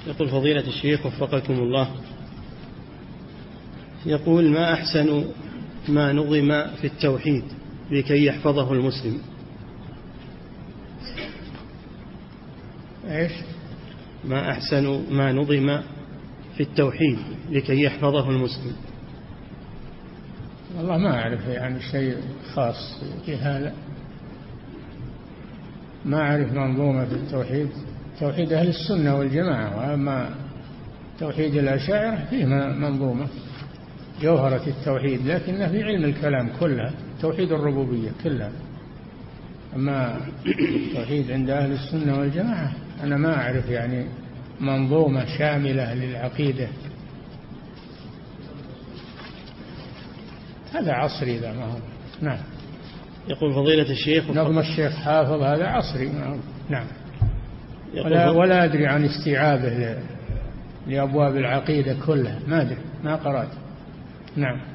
يقول فضيلة الشيخ وفقكم الله، يقول ما أحسن ما نظم في التوحيد لكي يحفظه المسلم؟ إيش؟ ما أحسن ما نظم في التوحيد لكي يحفظه المسلم؟ والله ما أعرف يعني شيء خاص في هذا، ما أعرف منظومة في التوحيد. توحيد أهل السنة والجماعة، وأما توحيد الأشاعرة فيه منظومة جوهرة التوحيد، لكنه في علم الكلام كلها، توحيد الربوبية كلها. أما التوحيد عند أهل السنة والجماعة أنا ما أعرف يعني منظومة شاملة للعقيدة. هذا عصري ذا ما هو. نعم. يقول فضيلة الشيخ نظم الشيخ حافظ هذا عصري. نعم. ولا أدري عن استيعابه لأبواب العقيدة كلها، ما أدري، ما قرأت. نعم.